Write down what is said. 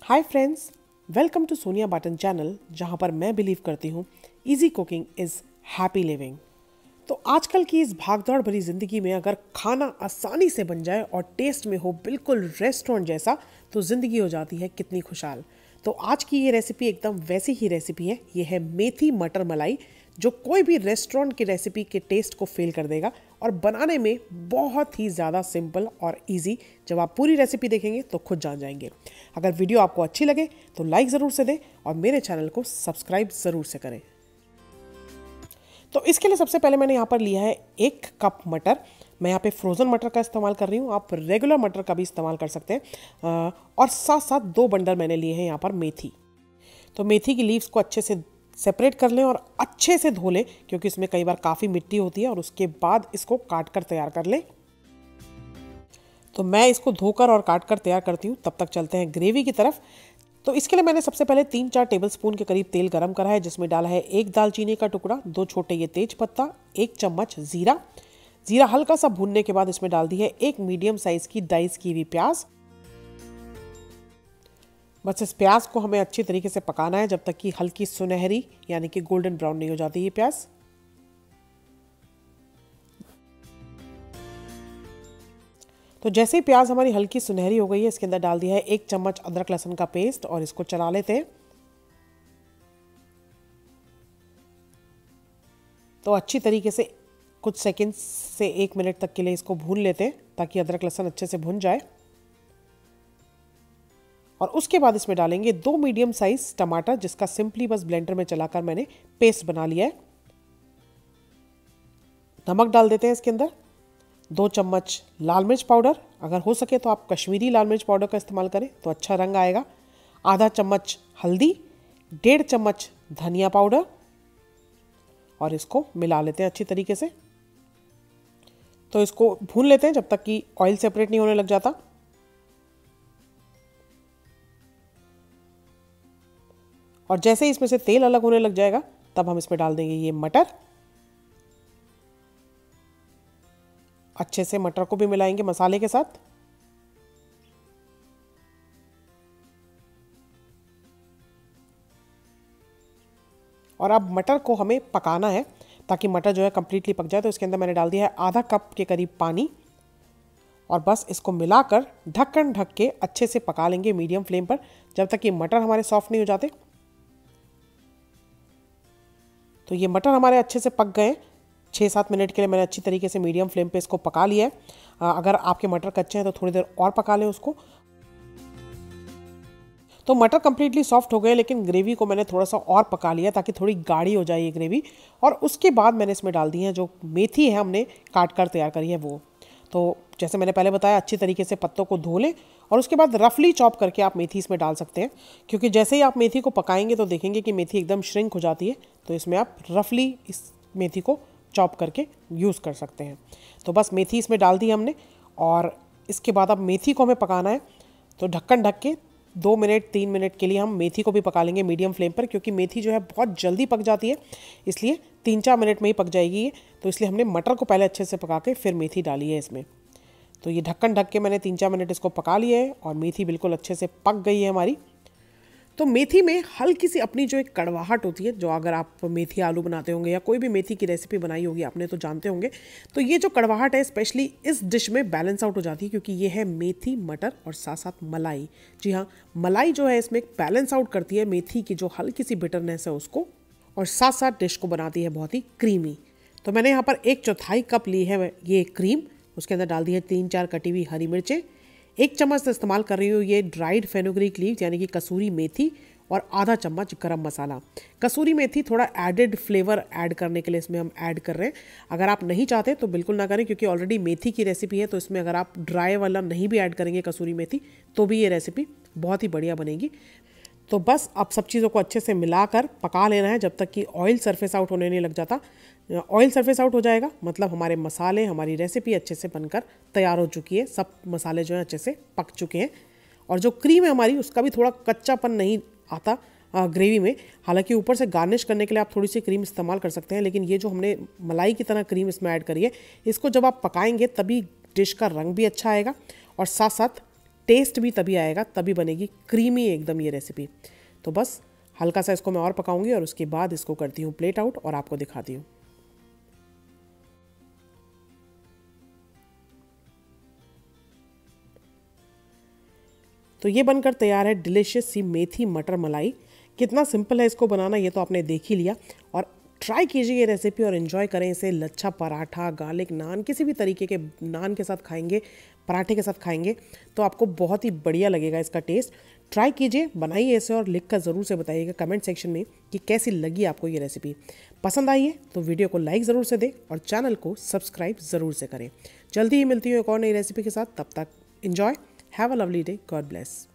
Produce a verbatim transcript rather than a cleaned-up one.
Hi friends, welcome to Sonia Batan channel, जहां पर मैं बिलीव करती हूँ easy cooking is happy living. तो आजकल की इस भागदौड़ भरी ज़िंदगी में अगर खाना आसानी से बन जाए और टेस्ट में हो बिल्कुल रेस्टोरेंट जैसा, तो ज़िंदगी हो जाती है कितनी खुशहाल। तो आज की ये रेसिपी एकदम वैसी ही रेसिपी है। ये है मेथी मटर मलाई, जो कोई भी रेस्टोरेंट की रेसिपी के टेस्ट को फेल कर देगा और बनाने में बहुत ही ज़्यादा सिंपल और इजी। जब आप पूरी रेसिपी देखेंगे तो खुद जान जाएंगे। अगर वीडियो आपको अच्छी लगे तो लाइक ज़रूर से दें और मेरे चैनल को सब्सक्राइब ज़रूर से करें। तो इसके लिए सबसे पहले मैंने यहाँ पर लिया है एक कप मटर। मैं यहाँ पे फ्रोज़न मटर का इस्तेमाल कर रही हूँ, आप रेगुलर मटर का भी इस्तेमाल कर सकते हैं। और साथ साथ दो बंडल मैंने लिए हैं यहाँ पर मेथी। तो मेथी की लीव्स को अच्छे से सेपरेट कर लें और अच्छे से धो लें, क्योंकि इसमें कई बार काफ़ी मिट्टी होती है। और उसके बाद इसको काट कर तैयार कर लें। तो मैं इसको धोकर और काट कर तैयार करती हूँ। तब तक चलते हैं ग्रेवी की तरफ। तो इसके लिए मैंने सबसे पहले तीन चार टेबलस्पून के करीब तेल गरम करा है, जिसमें डाला है एक दालचीनी का टुकड़ा, दो छोटे ये तेज पत्ता, एक चम्मच जीरा। जीरा हल्का सा भूनने के बाद इसमें डाल दी है एक मीडियम साइज की डाइस की हुई प्याज। बस इस प्याज को हमें अच्छी तरीके से पकाना है जब तक कि हल्की सुनहरी यानी कि गोल्डन ब्राउन नहीं हो जाती ये प्याज। तो जैसे ही प्याज हमारी हल्की सुनहरी हो गई है, इसके अंदर डाल दिया है एक चम्मच अदरक लहसुन का पेस्ट और इसको चला लेते हैं। तो अच्छी तरीके से कुछ सेकंड्स से एक मिनट तक के लिए इसको भून लेते हैं, ताकि अदरक लहसुन अच्छे से भुन जाए। और उसके बाद इसमें डालेंगे दो मीडियम साइज टमाटर, जिसका सिंपली बस ब्लेंडर में चलाकर मैंने पेस्ट बना लिया है। नमक डाल देते हैं इसके अंदर, दो चम्मच लाल मिर्च पाउडर, अगर हो सके तो आप कश्मीरी लाल मिर्च पाउडर का इस्तेमाल करें तो अच्छा रंग आएगा। आधा चम्मच हल्दी, डेढ़ चम्मच धनिया पाउडर, और इसको मिला लेते हैं अच्छी तरीके से। तो इसको भून लेते हैं जब तक कि ऑयल सेपरेट नहीं होने लग जाता। और जैसे ही इसमें से तेल अलग होने लग जाएगा, तब हम इसमें डाल देंगे ये मटर। अच्छे से मटर को भी मिलाएंगे मसाले के साथ। और अब मटर को हमें पकाना है, ताकि मटर जो है कंप्लीटली पक जाए। तो इसके अंदर मैंने डाल दिया है आधा कप के करीब पानी, और बस इसको मिलाकर ढक्कन ढक के अच्छे से पका लेंगे मीडियम फ्लेम पर, जब तक कि मटर हमारे सॉफ्ट नहीं हो जाते। तो ये मटर हमारे अच्छे से पक गए। छः सात मिनट के लिए मैंने अच्छी तरीके से मीडियम फ्लेम पे इसको पका लिया है। अगर आपके मटर कच्चे हैं तो थोड़ी देर और पका लें उसको। तो मटर कंप्लीटली सॉफ्ट हो गए, लेकिन ग्रेवी को मैंने थोड़ा सा और पका लिया, ताकि थोड़ी गाढ़ी हो जाए ये ग्रेवी। और उसके बाद मैंने इसमें डाल दी है जो मेथी है हमने काट कर तैयार करी है वो। तो जैसे मैंने पहले बताया, अच्छी तरीके से पत्तों को धो लें और उसके बाद रफली चॉप करके आप मेथी इसमें डाल सकते हैं, क्योंकि जैसे ही आप मेथी को पकाएंगे तो देखेंगे कि मेथी एकदम श्रिंक हो जाती है। तो इसमें आप रफली इस मेथी को चॉप करके यूज़ कर सकते हैं। तो बस मेथी इसमें डाल दी हमने, और इसके बाद अब मेथी को हमें पकाना है। तो ढक्कन ढक के दो मिनट तीन मिनट के लिए हम मेथी को भी पका लेंगे मीडियम फ्लेम पर, क्योंकि मेथी जो है बहुत जल्दी पक जाती है, इसलिए तीन चार मिनट में ही पक जाएगी ये। तो इसलिए हमने मटर को पहले अच्छे से पका के फिर मेथी डाली है इसमें। तो ये ढक्कन ढक के मैंने तीन चार मिनट इसको पका लिया है, और मेथी बिल्कुल अच्छे से पक गई है हमारी। तो मेथी में हल्की सी अपनी जो एक कड़वाहट होती है, जो अगर आप मेथी आलू बनाते होंगे या कोई भी मेथी की रेसिपी बनाई होगी आपने तो जानते होंगे। तो ये जो कड़वाहट है स्पेशली इस डिश में बैलेंस आउट हो जाती है, क्योंकि ये है मेथी मटर और साथ साथ मलाई। जी हाँ, मलाई जो है इसमें बैलेंस आउट करती है मेथी की जो हल्की सी बिटरनेस है उसको, और साथ साथ डिश को बनाती है बहुत ही क्रीमी। तो मैंने यहाँ पर एक चौथाई कप ली है ये क्रीम। उसके अंदर डाल दी है तीन चार कटी हुई हरी मिर्चें। एक चम्मच से इस्तेमाल कर रही हूँ ये ड्राइड फेनुग्रीक लीव्स यानी कि कसूरी मेथी, और आधा चम्मच गरम मसाला। कसूरी मेथी थोड़ा एडेड फ्लेवर ऐड करने के लिए इसमें हम ऐड कर रहे हैं। अगर आप नहीं चाहते तो बिल्कुल ना करें, क्योंकि ऑलरेडी मेथी की रेसिपी है। तो इसमें अगर आप ड्राई वाला नहीं भी ऐड करेंगे कसूरी मेथी, तो भी ये रेसिपी बहुत ही बढ़िया बनेगी। तो बस अब सब चीज़ों को अच्छे से मिलाकर पका लेना है जब तक कि ऑयल सरफेस आउट होने नहीं लग जाता। ऑयल सरफेस आउट हो जाएगा मतलब हमारे मसाले, हमारी रेसिपी अच्छे से बनकर तैयार हो चुकी है। सब मसाले जो हैं अच्छे से पक चुके हैं, और जो क्रीम है हमारी उसका भी थोड़ा कच्चापन नहीं आता ग्रेवी में। हालांकि ऊपर से गार्निश करने के लिए आप थोड़ी सी क्रीम इस्तेमाल कर सकते हैं, लेकिन ये जो हमने मलाई की तरह क्रीम इसमें ऐड करी है, इसको जब आप पकाएंगे तभी डिश का रंग भी अच्छा आएगा और साथ साथ टेस्ट भी तभी आएगा, तभी बनेगी क्रीमी एकदम ये रेसिपी। तो बस हल्का सा इसको मैं और पकाऊंगी और उसके बाद इसको करती हूँ प्लेट आउट और आपको दिखाती हूँ। तो ये बनकर तैयार है डिलिशियस सी मेथी मटर मलाई। कितना सिंपल है इसको बनाना, ये तो आपने देख ही लिया। और ट्राई कीजिए ये रेसिपी और इन्जॉय करें इसे। लच्छा पराठा, गार्लिक नान, किसी भी तरीके के नान के साथ खाएंगे, पराठे के साथ खाएंगे तो आपको बहुत ही बढ़िया लगेगा इसका टेस्ट। ट्राई कीजिए, बनाइए इसे और लिख कर ज़रूर से बताइएगा कमेंट सेक्शन में कि कैसी लगी आपको ये रेसिपी। पसंद आई है तो वीडियो को लाइक ज़रूर से दें और चैनल को सब्सक्राइब ज़रूर से करें। जल्दी ही मिलती हूँ एक और नई रेसिपी के साथ, तब तक enjoy, have a lovely day, God bless.